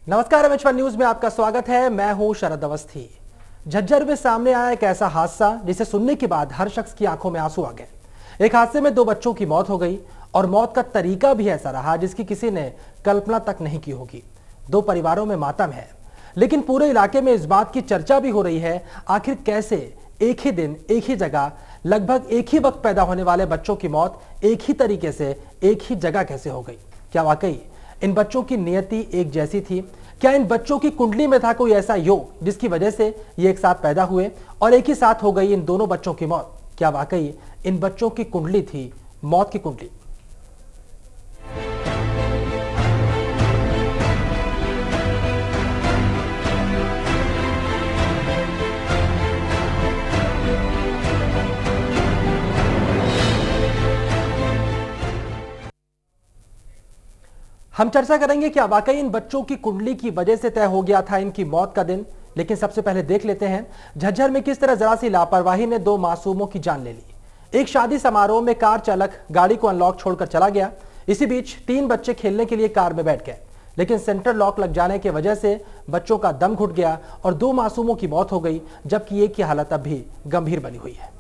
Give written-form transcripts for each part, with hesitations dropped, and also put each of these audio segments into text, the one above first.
नमस्कार, एमएच1 न्यूज में आपका स्वागत है। मैं हूं शरद अवस्थी। झज्जर में सामने आया एक ऐसा हादसा जिसे सुनने के बाद हर शख्स की आंखों में आंसू आ गए। एक हादसे में 2 बच्चों की मौत हो गई और मौत का तरीका भी ऐसा रहा जिसकी किसी ने कल्पना तक नहीं की होगी। 2 परिवारों में मातम है, लेकिन पूरे इलाके में इस बात की चर्चा भी हो रही है, आखिर कैसे एक ही दिन एक ही जगह लगभग एक ही वक्त पैदा होने वाले बच्चों की मौत एक ही तरीके से एक ही जगह कैसे हो गई। क्या वाकई इन बच्चों की नियति एक जैसी थी? क्या इन बच्चों की कुंडली में था कोई ऐसा योग जिसकी वजह से ये एक साथ पैदा हुए और एक ही साथ हो गई इन दोनों बच्चों की मौत? क्या वाकई इन बच्चों की कुंडली थी मौत की कुंडली? हम चर्चा करेंगे क्या वाकई इन बच्चों की कुंडली की वजह से तय हो गया था इनकी मौत का दिन। लेकिन सबसे पहले देख लेते हैं झज्जर में किस तरह जरा सी लापरवाही ने 2 मासूमों की जान ले ली। एक शादी समारोह में कार चालक गाड़ी को अनलॉक छोड़कर चला गया। इसी बीच 3 बच्चे खेलने के लिए कार में बैठ गए, लेकिन सेंटर लॉक लग जाने की वजह से बच्चों का दम घुट गया और 2 मासूमों की मौत हो गई, जबकि एक की हालत अब भी गंभीर बनी हुई है।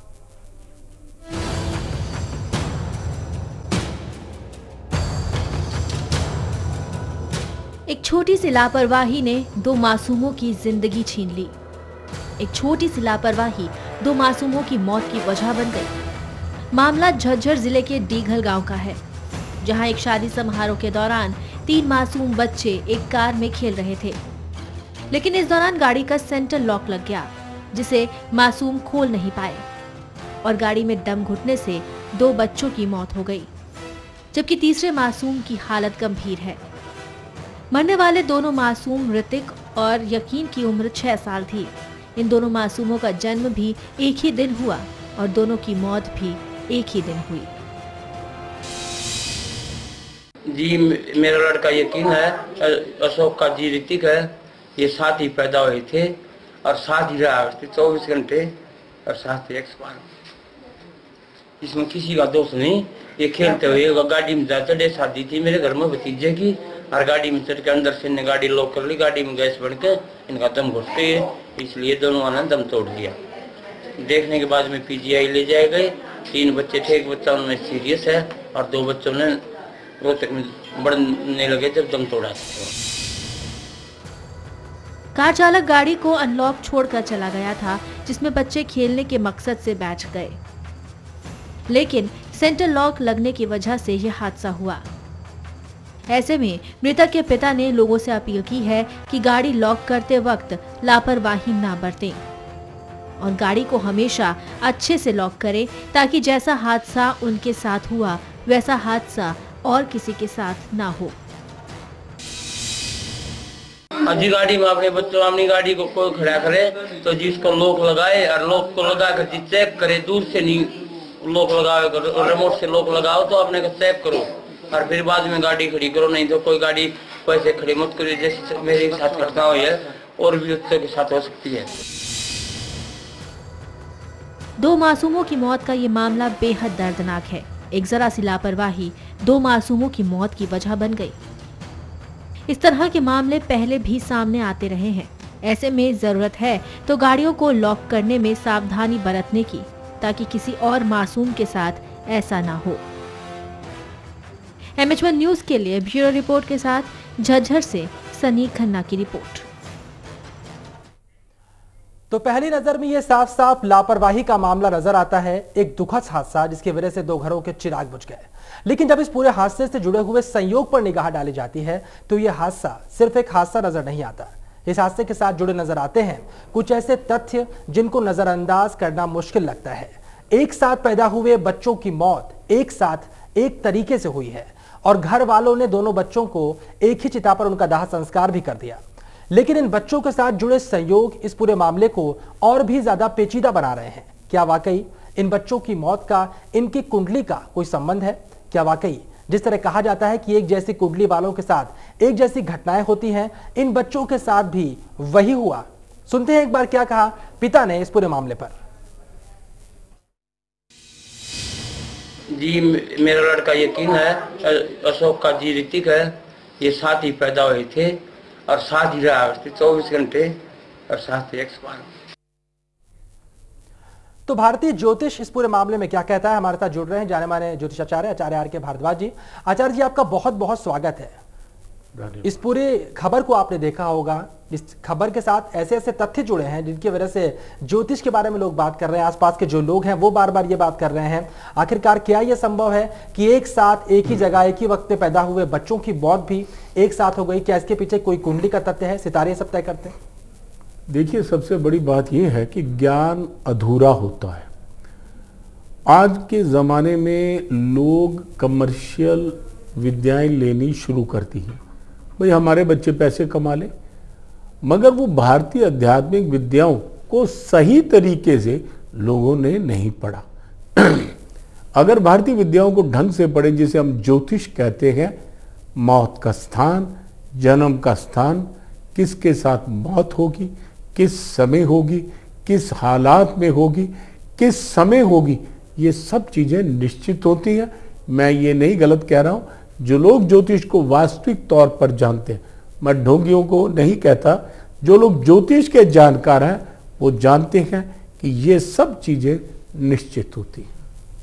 एक छोटी सी लापरवाही ने 2 मासूमों की जिंदगी छीन ली। एक छोटी सी लापरवाही 2 मासूमों की मौत की वजह बन गई। मामला झज्जर जिले के डीघल गांव का है, जहां एक शादी समारोह के दौरान 3 मासूम बच्चे एक कार में खेल रहे थे, लेकिन इस दौरान गाड़ी का सेंटर लॉक लग गया, जिसे मासूम खोल नहीं पाए और गाड़ी में दम घुटने से 2 बच्चों की मौत हो गई, जबकि तीसरे मासूम की हालत गंभीर है। मरने वाले दोनों मासूम ऋतिक और यकीन की उम्र 6 साल थी। इन दोनों मासूमों का जन्म भी एक ही दिन हुआ और दोनों की मौत भी एक ही दिन हुई। जी, मेरा लड़का यकीन है, अशोक का जी ऋतिक है। ये साथ ही पैदा हुए थे और साथ ही रहा 24 घंटे और साथ ही एक्सपायर। इसमें किसी का दोष नहीं। ये खेलते हुए गाड़ी में जा चढ़े, शादी थी मेरे घर में भतीजे की, और गाड़ी में चढ़ के अंदर से इन्हें गाड़ी लॉक कर ली। गाड़ी में गैस बढ़ के इनका दम घुट गई, इसलिए दोनों ने दम तोड़ दिया। देखने के बाद में पीजीआई ले जाए गए। 3 बच्चे थे, एक बच्चा उनमें सीरियस है और 2 बच्चों ने रोहतक में बढ़ने लगे जब दम तोड़ा। कार चालक गाड़ी को अनलॉक छोड़कर चला गया था, जिसमें बच्चे खेलने के मकसद से बैठ गए, लेकिन सेंटर लॉक लगने की वजह से यह हादसा हुआ। ऐसे में मृतक के पिता ने लोगों से अपील की है कि गाड़ी लॉक करते वक्त लापरवाही ना बरतें और गाड़ी को हमेशा अच्छे से लॉक करें, ताकि जैसा हादसा उनके साथ हुआ वैसा हादसा और किसी के साथ ना हो। अजी गाड़ी में अपने बच्चों अपनी गाड़ी को कोई खड़ा करे तो जिसको लॉक लगाए और लॉक को लगा कर जी चेक करे, दूर से नहीं लॉक लगाओ करो, रिमोट से लॉक लगाओ तो अपने को चेक करो और फिर बाद में गाड़ी खड़ी करो। नहीं तो कोई गाड़ी वैसे खड़ी मत करो, जैसे मेरे साथ घटना हुई है और भी बच्चों के साथ हो सकती है। 2 मासूमों की मौत का ये मामला बेहद दर्दनाक है। एक जरा सी लापरवाही 2 मासूमों की मौत की वजह बन गई। इस तरह के मामले पहले भी सामने आते रहे हैं। ऐसे में जरूरत है तो गाड़ियों को लॉक करने में सावधानी बरतने की, ताकि किसी और मासूम के साथ ऐसा ना हो। एमएच1 न्यूज के लिए ब्यूरो रिपोर्ट के साथ झज्जर से सनी खन्ना की रिपोर्ट। तो पहली नजर में यह साफ साफ लापरवाही का मामला नजर आता है, एक दुखद हादसा जिसकी वजह से 2 घरों के चिराग बुझ गए। लेकिन जब इस पूरे हादसे से जुड़े हुए संयोग पर निगाह डाली जाती है तो यह हादसा सिर्फ एक हादसा नजर नहीं आता। इस हादसे के साथ जुड़े नजर आते हैं कुछ ऐसे तथ्य जिनको नजरअंदाज करना मुश्किल लगता है। एक साथ पैदा हुए बच्चों की मौत एक साथ एक तरीके से हुई है और घर वालों ने दोनों बच्चों को एक ही चिता पर उनका दाह संस्कार भी कर दिया। लेकिन इन बच्चों के साथ जुड़े संयोग इस पूरे मामले को और भी ज्यादा पेचीदा बना रहे हैं। क्या वाकई इन बच्चों की मौत का इनकी कुंडली का कोई संबंध है? क्या वाकई जिस तरह कहा जाता है कि एक जैसी कुंडली वालों के साथ एक जैसी घटनाएं होती हैं, इन बच्चों के साथ भी वही हुआ? सुनते हैं एक बार क्या कहा पिता ने इस पूरे मामले पर। जी, मेरा लड़का यकीन है, अशोक का जी ऋतिक है। ये साथ ही पैदा हुए थे और साथ ही रहा 24 घंटे और साथ ही एक्सपायर। तो भारतीय ज्योतिष इस पूरे मामले में क्या कहता है, हमारे साथ जुड़ रहे हैं जाने माने ज्योतिषाचार्य आचार्य आर के भारद्वाज जी। आचार्य जी, आपका बहुत बहुत स्वागत है। इस पूरी खबर को आपने देखा होगा, इस खबर के साथ ऐसे ऐसे तथ्य जुड़े हैं जिनकी वजह से ज्योतिष के बारे में लोग बात कर रहे हैं, आसपास के जो लोग हैं वो बार बार ये बात कर रहे हैं, आखिरकार क्या यह संभव है कि एक साथ एक ही जगह एक ही वक्त पे पैदा हुए बच्चों की मौत भी एक साथ हो गई? क्या इसके पीछे कोई कुंडली का तथ्य है? सितारे सब तय करते हैं? देखिए, सबसे बड़ी बात यह है कि ज्ञान अधूरा होता है। आज के ज़माने में लोग कमर्शियल विद्याएं लेनी शुरू करती हैं, भाई हमारे बच्चे पैसे कमा लें, मगर वो भारतीय आध्यात्मिक विद्याओं को सही तरीके से लोगों ने नहीं पढ़ा। अगर भारतीय विद्याओं को ढंग से पढ़े, जिसे हम ज्योतिष कहते हैं, मौत का स्थान, जन्म का स्थान, किसके साथ मौत होगी, किस समय होगी, किस हालात में होगी, किस समय होगी, ये सब चीजें निश्चित होती हैं। मैं ये नहीं गलत कह रहा हूं, जो लोग ज्योतिष को वास्तविक तौर पर जानते हैं, मैं ढोंगियों को नहीं कहता, जो लोग ज्योतिष के जानकार हैं वो जानते हैं कि ये सब चीजें निश्चित होती हैं।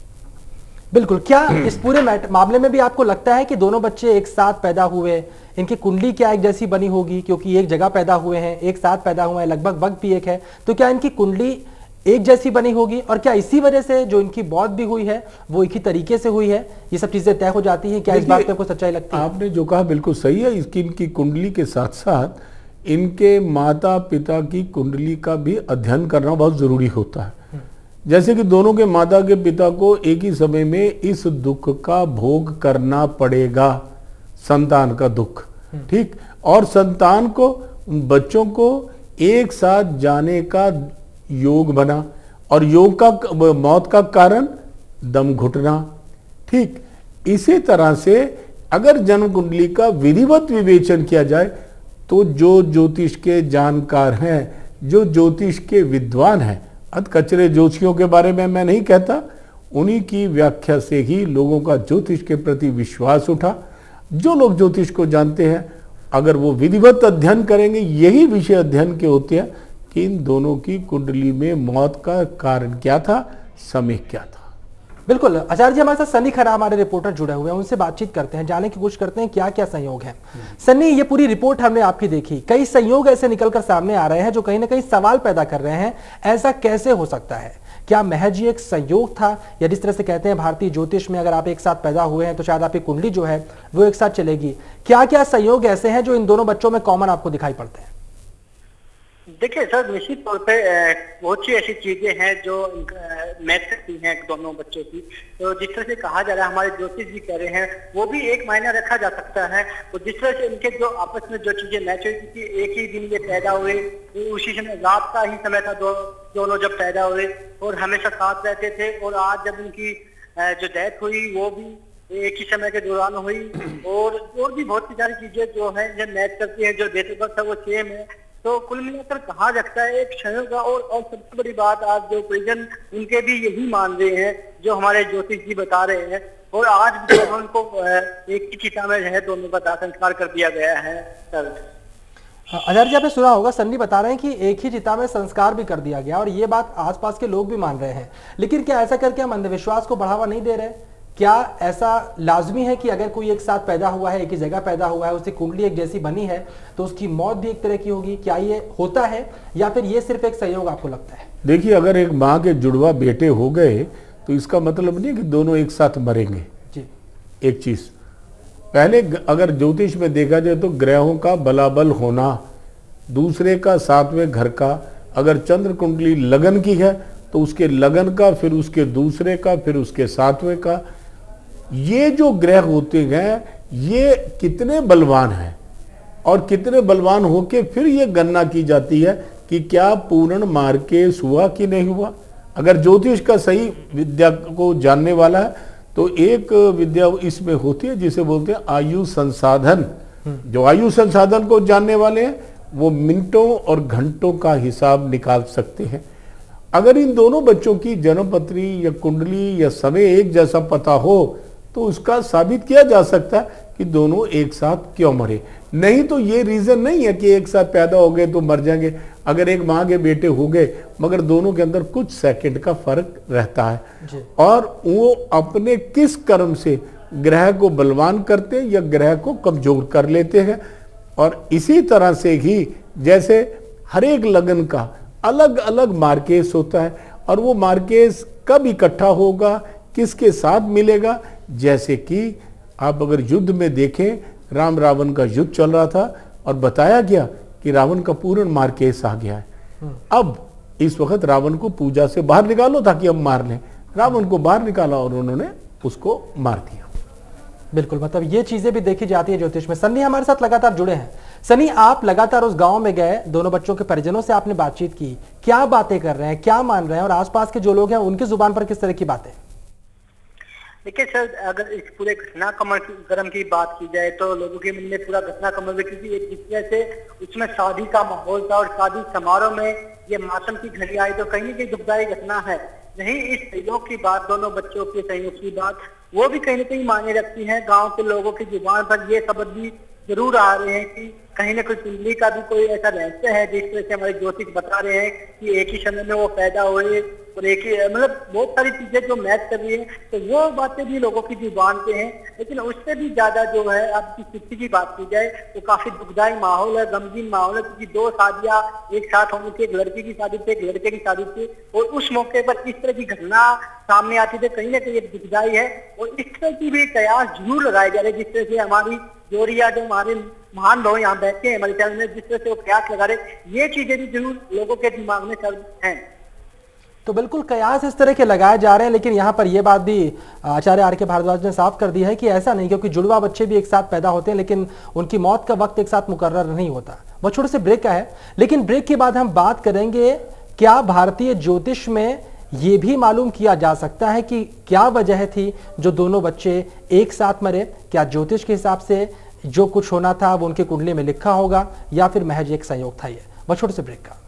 बिल्कुल। क्या इस पूरे मामले में भी आपको लगता है कि दोनों बच्चे एक साथ पैदा हुए, इनकी कुंडली क्या एक जैसी बनी होगी, क्योंकि एक जगह पैदा हुए हैं, एक साथ पैदा हुए हैं, लगभग वक्त भी एक है, तो क्या इनकी कुंडली एक जैसी बनी होगी? और क्या इसी वजह से जो इनकी मौत भी हुई है वो एक ही तरीके से हुई है? ये सब चीजें तय हो जाती हैं? क्या इस बात पे आपको सच्चाई लगती है? आपने जो कहा बिल्कुल सही है। इसकी इनकी कुंडली के साथ साथ इनके माता पिता की कुंडली का भी अध्ययन करना बहुत जरूरी होता है। जैसे कि दोनों के माता के पिता को एक ही समय में इस दुख का भोग करना पड़ेगा, संतान का दुख, ठीक, और संतान को, बच्चों को एक साथ जाने का योग बना, और योग का मौत का कारण दम घुटना, ठीक। इसी तरह से अगर जन्म कुंडली का विधिवत विवेचन किया जाए तो जो ज्योतिष के जानकार हैं, जो ज्योतिष के विद्वान हैं, अधकचरे ज्योतिषियों के बारे में मैं नहीं कहता, उन्हीं की व्याख्या से ही लोगों का ज्योतिष के प्रति विश्वास उठा। जो लोग ज्योतिष को जानते हैं, अगर वो विधिवत अध्ययन करेंगे, यही विषय अध्ययन के होते हैं कि इन दोनों की कुंडली में मौत का कारण क्या था, समय क्या था। बिल्कुल। आचार्य जी, हमारे साथ सनी खरा हमारे रिपोर्टर जुड़े हुए हैं, उनसे बातचीत करते हैं, जानने की कोशिश करते हैं क्या क्या संयोग है। सनी, ये पूरी रिपोर्ट हमने आपकी देखी, कई संयोग ऐसे निकलकर सामने आ रहे हैं जो कहीं ना कहीं सवाल पैदा कर रहे हैं, ऐसा कैसे हो सकता है? क्या महज ये एक संयोग था, या जिस तरह से कहते हैं भारतीय ज्योतिष में अगर आप एक साथ पैदा हुए हैं तो शायद आपकी कुंडली जो है वो एक साथ चलेगी? क्या क्या संयोग ऐसे हैं जो इन दोनों बच्चों में कॉमन आपको दिखाई पड़ते हैं? देखिए सर, निश्चित तौर पे बहुत सी ऐसी चीजें हैं जो मैच करती हैं दोनों बच्चों की। तो जिस तरह से कहा जा रहा है, हमारे ज्योतिष जी कह रहे हैं, वो भी एक मायना रखा जा सकता है। तो जिस तरह से इनके जो आपस में जो चीजें मैच हुई थी, एक ही दिन ये पैदा हुए, उसी समय रात का ही समय था दोनों जब पैदा हुए, और हमेशा साथ रहते थे, और आज जब इनकी जो डेथ हुई वो भी एक ही समय के दौरान हुई, और भी बहुत सी सारी चीजें जो है ये मैच करती है, जो डेट ऑफ बर्थ है वो सेम है। तो कुल मिलाकर कहा जाता है एक क्षण का। और सबसे बड़ी बात, आज जो परिजन उनके भी यही मान रहे हैं जो हमारे ज्योतिष जी बता रहे हैं, और आज जो उनको एक ही चिता में है दोनों का दाह संस्कार कर दिया गया है। सर आचार्य जी, आपने सुना होगा, सन्नी बता रहे हैं कि एक ही चिता में संस्कार भी कर दिया गया, और ये बात आसपास के लोग भी मान रहे हैं। लेकिन क्या ऐसा करके हम अंधविश्वास को बढ़ावा नहीं दे रहे? क्या ऐसा लाजमी है कि अगर कोई एक साथ पैदा हुआ है, एक ही जगह पैदा हुआ है, उसकी कुंडली एक जैसी बनी है, तो उसकी मौत भी एक तरह की होगी? क्या ये होता है, या फिर ये सिर्फ एक संयोग आपको लगता है? देखिए, अगर एक माँ के जुड़वा बेटे हो गए तो इसका मतलब नहीं कि दोनों एक साथ मरेंगे जी। एक चीज पहले, अगर ज्योतिष में देखा जाए तो ग्रहों का बलाबल होना, दूसरे का सातवें घर का, अगर चंद्र कुंडली लगन की है तो उसके लगन का, फिर उसके दूसरे का, फिर उसके सातवें का, ये जो ग्रह होते हैं ये कितने बलवान हैं, और कितने बलवान होके फिर ये गणना की जाती है कि क्या पूर्ण मार्केश हुआ कि नहीं हुआ। अगर ज्योतिष का सही विद्या को जानने वाला है तो एक विद्या इसमें होती है जिसे बोलते हैं आयु संसाधन। जो आयु संसाधन को जानने वाले हैं वो मिनटों और घंटों का हिसाब निकाल सकते हैं। अगर इन दोनों बच्चों की जन्मपत्री या कुंडली या समय एक जैसा पता हो तो उसका साबित किया जा सकता है कि दोनों एक साथ क्यों मरे। नहीं तो ये रीजन नहीं है कि एक साथ पैदा हो गए तो मर जाएंगे। अगर एक माँ के बेटे हो गए मगर दोनों के अंदर कुछ सेकंड का फर्क रहता है और वो अपने किस कर्म से ग्रह को बलवान करते हैं या ग्रह को कमजोर कर लेते हैं। और इसी तरह से ही जैसे हर एक लगन का अलग अलग मार्केस होता है और वो मार्केस कब इकट्ठा होगा, किसके साथ मिलेगा। जैसे कि आप अगर युद्ध में देखें, राम रावण का युद्ध चल रहा था और बताया गया कि रावण का पूर्ण मार्केस आ गया है। अब इस वक्त रावण को पूजा से बाहर निकालो ताकि हम मार लें। रावण को बाहर निकाला और उन्होंने उसको मार दिया। बिल्कुल, मतलब ये चीजें भी देखी जाती है ज्योतिष में। सन्नी हमारे साथ लगातार जुड़े हैं। सनी, आप लगातार उस गांव में गए, दोनों बच्चों के परिजनों से आपने बातचीत की, क्या बातें कर रहे हैं, क्या मान रहे हैं और आसपास के जो लोग हैं उनकी जुबान पर किस तरह की बातें? देखिए सर, अगर इस पूरे घटनाक्रम की बात की जाए तो लोगों के मन में पूरा घटनाक्रम, क्योंकि एक जिस तरह से उसमें शादी का माहौल था और शादी समारोह में ये मौसम की घड़ी आई तो कहीं न कहीं दुखदायी घटना है। नहीं, इस सहयोग की बात, दोनों बच्चों के सहयोग की बात, वो भी कहीं न कहीं मायने रखती है। गांव के लोगों की जुबान पर ये शब्द भी जरूर आ रहे हैं कि कहीं ना कोई कुंडली का भी कोई ऐसा रहस्य है। जिस तरह से हमारे ज्योतिष बता रहे हैं कि एक ही समय में वो पैदा हुए और एक ही, मतलब बहुत सारी चीजें जो मैच कर रही है, तो वो बातें भी लोगों की जुबान पे हैं। लेकिन उससे भी ज्यादा जो है आपकी स्थिति की बात की जाए तो काफी दुखदायी माहौल है, गमगीन माहौल है, क्योंकि दो शादियां एक साथ होने थी, एक लड़की की शादी थी, एक लड़के की शादी थी, और उस मौके पर इस तरह की घटना सामने आती थी, कहीं ना कहीं एक दुखदायी है। और इस तरह की भी कयास जरूर लगाए जा रहे हैं, जिस तरह से हमारी जोरिया जो हमारे महान लोग यहाँ बैठे हैं हमारे चैनल में, जिस तरह से वो कयास लगा रहे, ये चीजें भी जरूर लोगों के दिमाग में चल हैं। तो बिल्कुल कयास इस तरह के लगाए जा रहे हैं, लेकिन यहाँ पर यह बात भी आचार्य आर के भारद्वाज ने साफ कर दी है कि ऐसा नहीं, क्योंकि जुड़वा बच्चे भी एक साथ पैदा होते हैं लेकिन उनकी मौत का वक्त एक साथ मुकर्रर नहीं होता। वो छोटे से ब्रेक का है, लेकिन ब्रेक के बाद हम बात करेंगे क्या भारतीय ज्योतिष में ये भी मालूम किया जा सकता है कि क्या वजह थी जो दोनों बच्चे एक साथ मरे। क्या ज्योतिष के हिसाब से जो कुछ होना था वो उनके कुंडली में लिखा होगा या फिर महज एक संयोग था। ये वो छोटे से ब्रेक का।